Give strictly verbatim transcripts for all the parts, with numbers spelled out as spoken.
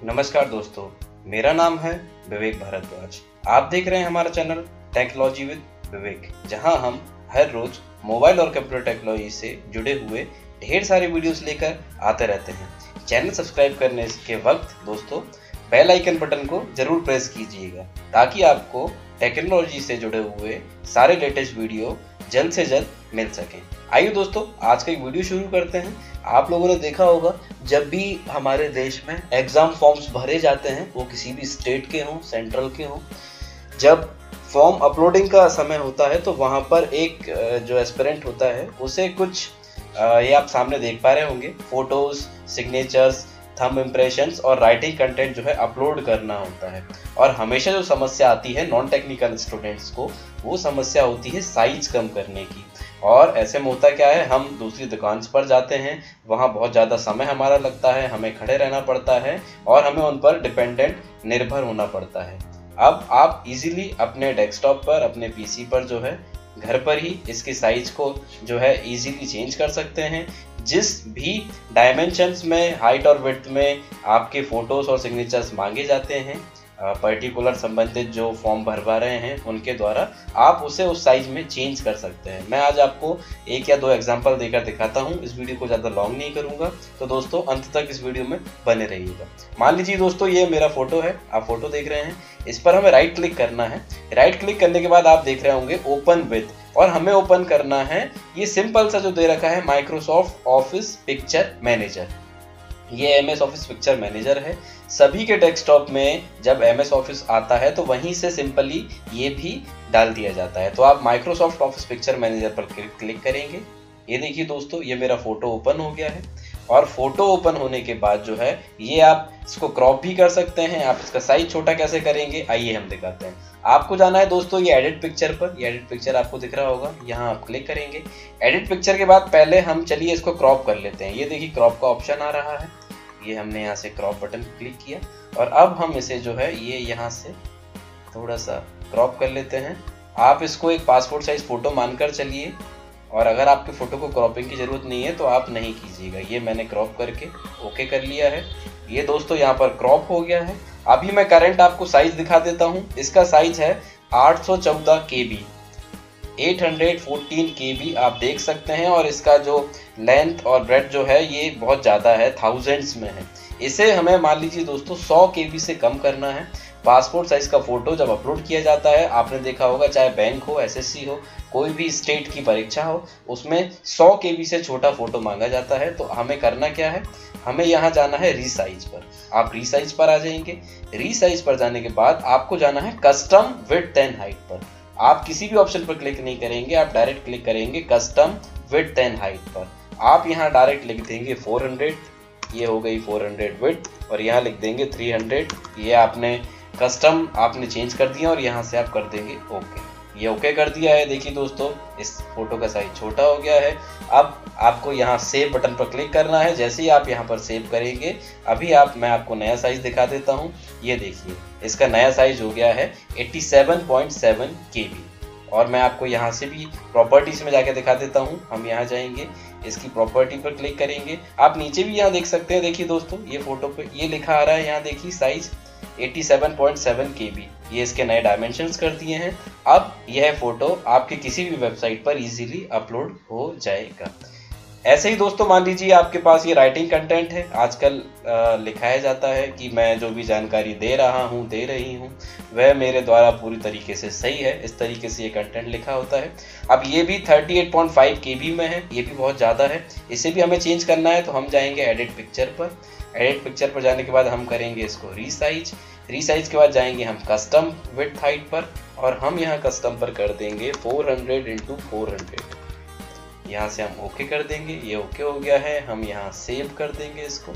नमस्कार दोस्तों, मेरा नाम है विवेक भारद्वाज। आप देख रहे हैं हमारा चैनल टेक्नोलॉजी विद विवेक, जहां हम हर रोज मोबाइल और कंप्यूटर टेक्नोलॉजी से जुड़े हुए ढेर सारे वीडियोस लेकर आते रहते हैं। चैनल सब्सक्राइब करने के वक्त दोस्तों बेल आइकन बटन को जरूर प्रेस कीजिएगा ताकि आपको टेक्नोलॉजी से जुड़े हुए सारे लेटेस्ट वीडियो जल्द से जल्द मिल सके। आइए दोस्तों, आज का एक वीडियो शुरू करते हैं। आप लोगों ने देखा होगा, जब भी हमारे देश में एग्जाम फॉर्म्स भरे जाते हैं, वो किसी भी स्टेट के हों, सेंट्रल के हों, जब फॉर्म अपलोडिंग का समय होता है तो वहाँ पर एक जो एस्पिरेंट होता है उसे कुछ ये आप सामने देख पा रहे होंगे, फोटोज, सिग्नेचर्स, थंब इम्प्रेशंस और राइटिंग कंटेंट जो है अपलोड करना होता है। और हमेशा जो समस्या आती है नॉन टेक्निकल स्टूडेंट्स को, वो समस्या होती है साइज कम करने की। और ऐसे में होता क्या है, हम दूसरी दुकान पर जाते हैं, वहाँ बहुत ज़्यादा समय हमारा लगता है, हमें खड़े रहना पड़ता है और हमें उन पर डिपेंडेंट निर्भर होना पड़ता है। अब आप इजीली अपने डेस्कटॉप पर, अपने पीसी पर जो है घर पर ही इसकी साइज को जो है इजीली चेंज कर सकते हैं। जिस भी डायमेंशंस में, हाइट और विड्थ में आपके फोटोज और सिग्नेचर्स मांगे जाते हैं पर्टिकुलर संबंधित जो फॉर्म भरवा रहे हैं उनके द्वारा, आप उसे उस साइज में चेंज कर सकते हैं। मैं आज आपको एक या दो एग्जांपल देकर दिखाता हूं। इस वीडियो को ज़्यादा लॉन्ग नहीं करूंगा, तो दोस्तों अंत तक इस वीडियो में बने रहिएगा। मान लीजिए दोस्तों, ये मेरा फोटो है, आप फोटो देख रहे हैं। इस पर हमें राइट क्लिक करना है। राइट क्लिक करने के बाद आप देख रहे होंगे ओपन विद, और हमें ओपन करना है ये सिंपल सा जो दे रखा है माइक्रोसॉफ्ट ऑफिस पिक्चर मैनेजर। ये M S Office Picture Manager है। सभी के डेस्कटॉप में जब एम एस ऑफिस आता है तो वहीं से सिंपली ये भी डाल दिया जाता है। तो आप माइक्रोसॉफ्ट ऑफिस पिक्चर मैनेजर पर क्लिक करेंगे। ये देखिए दोस्तों, ये मेरा फोटो ओपन हो गया है। और फोटो ओपन होने के बाद जो है ये आप इसको क्रॉप भी कर सकते हैं। आप इसका साइज छोटा कैसे करेंगे, आइए हम दिखाते हैं। आपको जाना है दोस्तों ये एडिट पिक्चर पर। ये एडिट पिक्चर आपको दिख रहा होगा, यहाँ आप क्लिक करेंगे। एडिट पिक्चर के बाद पहले हम चलिए इसको क्रॉप कर लेते हैं। ये देखिए क्रॉप का ऑप्शन आ रहा है, ये हमने यहाँ से क्रॉप बटन क्लिक किया और अब हम इसे जो है ये यहाँ से थोड़ा सा क्रॉप कर लेते हैं। आप इसको एक पासपोर्ट साइज फोटो मानकर चलिए, और अगर आपके फोटो को क्रॉपिंग की जरूरत नहीं है तो आप नहीं कीजिएगा। ये मैंने क्रॉप करके ओके कर लिया है। ये दोस्तों यहाँ पर क्रॉप हो गया है। अभी मैं करंट आपको साइज दिखा देता हूँ। इसका साइज है आठ सौ चौदह के बी, आठ सौ चौदह के बी आप देख सकते हैं। और इसका जो लेंथ और ब्रेड जो है ये बहुत ज़्यादा है, थाउजेंड्स में है। इसे हमें मान लीजिए दोस्तों सौ के बी से कम करना है। पासपोर्ट साइज का फोटो जब अपलोड किया जाता है, आपने देखा होगा, चाहे बैंक हो, एस एस सी हो, कोई भी स्टेट की परीक्षा हो, उसमें सौ के बी से छोटा फोटो मांगा जाता है। तो हमें करना क्या है, हमें यहाँ जाना है रीसाइज पर। आप रीसाइज पर आ जाएंगे। रीसाइज पर जाने के बाद आपको जाना है कस्टम विड्थ एंड हाइट पर। आप किसी भी ऑप्शन पर क्लिक नहीं करेंगे, आप डायरेक्ट क्लिक करेंगे कस्टम विड्थ एंड हाइट पर। आप यहाँ डायरेक्ट लिख देंगे चार सौ, ये हो गई चार सौ विड्थ, और यहाँ लिख देंगे तीन सौ। ये आपने कस्टम आपने चेंज कर दिया और यहाँ से आप कर देंगे ओके। ये ओके कर दिया है। देखिए दोस्तों, इस फोटो का साइज छोटा हो गया है। अब आपको यहाँ सेव बटन पर क्लिक करना है। जैसे ही आप यहाँ पर सेव करेंगे, अभी आप मैं आपको नया साइज दिखा देता हूँ। ये देखिए, इसका नया साइज हो गया है सत्तासी पॉइंट सात के बी। और मैं आपको यहाँ से भी प्रॉपर्टीज में जाके दिखा देता हूँ। हम यहाँ जाएंगे, इसकी प्रॉपर्टी पर क्लिक करेंगे। आप नीचे भी यहाँ देख सकते हैं। देखिए दोस्तों, ये फोटो पे ये लिखा आ रहा है, यहाँ देखिए साइज सत्तासी पॉइंट सात के बी। ये इसके नए डायमेंशंस कर दिए हैं। अब यह फोटो आपके किसी भी वेबसाइट पर इजीली अपलोड हो जाएगा। ऐसे ही दोस्तों, मान लीजिए आपके पास ये राइटिंग कंटेंट है। आजकल लिखाया जाता है कि मैं जो भी जानकारी दे रहा हूँ, दे रही हूँ, वह मेरे द्वारा पूरी तरीके से सही है। इस तरीके से ये कंटेंट लिखा होता है। अब ये भी अड़तीस पॉइंट पाँच के बी में है, ये भी बहुत ज़्यादा है। इसे भी हमें चेंज करना है, तो हम जाएंगे एडिट पिक्चर पर। एडिट पिक्चर पर जाने के बाद हम करेंगे इसको रीसाइज। रीसाइज के बाद जाएंगे हम कस्टम विड्थ हाइट पर, और हम यहाँ कस्टम पर कर देंगे चार सौ इंटू चार सौ। यहाँ से हम ओके कर देंगे। ये ओके हो गया है। हम यहाँ सेव कर देंगे इसको।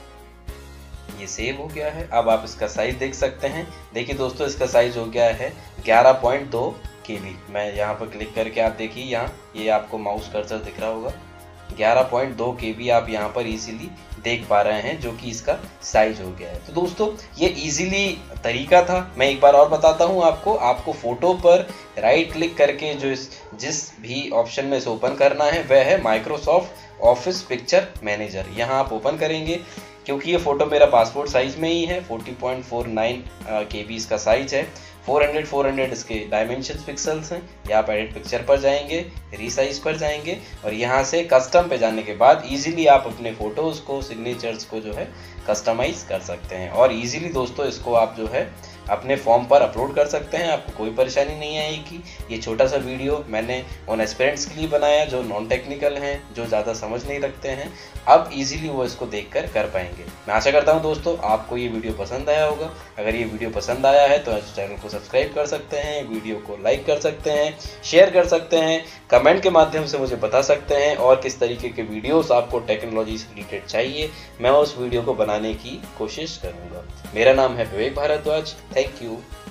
ये सेव हो गया है। अब आप इसका साइज देख सकते हैं। देखिए दोस्तों, इसका साइज हो गया है ग्यारह पॉइंट दो के बी। मैं यहाँ पर क्लिक करके आप देखिए, यहाँ ये आपको माउस कर्सर दिख रहा होगा, ग्यारह पॉइंट दो के बी आप यहाँ पर इजीली देख पा रहे हैं, जो कि इसका साइज हो गया है। तो दोस्तों, ये इजीली तरीका था। मैं एक बार और बताता हूँ आपको। आपको फोटो पर राइट क्लिक करके जो इस जिस भी ऑप्शन में इसे ओपन करना है, वह है माइक्रोसॉफ्ट ऑफिस पिक्चर मैनेजर। यहाँ आप ओपन करेंगे। क्योंकि ये फ़ोटो मेरा पासपोर्ट साइज़ में ही है, forty point four nine KB इसका साइज़ है, फोर हंड्रेड फोर हंड्रेड इसके डायमेंशन पिक्सल्स हैं। यहाँ पर एडिट पिक्चर पर जाएंगे, रीसाइज पर जाएंगे और यहाँ से कस्टम पे जाने के बाद इजीली आप अपने फ़ोटोज़ को, सिग्नेचर्स को जो है कस्टमाइज़ कर सकते हैं और इजीली दोस्तों इसको आप जो है अपने फॉर्म पर अपलोड कर सकते हैं। आपको कोई परेशानी नहीं आएगी। ये छोटा सा वीडियो मैंने उन एस्पिरेंट्स के लिए बनाया जो नॉन टेक्निकल हैं, जो ज़्यादा समझ नहीं रखते हैं। अब इजीली वो इसको देखकर कर पाएंगे। मैं आशा करता हूँ दोस्तों आपको ये वीडियो पसंद आया होगा। अगर ये वीडियो पसंद आया है तो चैनल को सब्सक्राइब कर सकते हैं, वीडियो को लाइक कर सकते हैं, शेयर कर सकते हैं, कमेंट के माध्यम से मुझे बता सकते हैं और किस तरीके के वीडियोस आपको टेक्नोलॉजी से रिलेटेड चाहिए, मैं उस वीडियो को बनाने की कोशिश करूँगा। मेरा नाम है विवेक भारद्वाज। Thank you.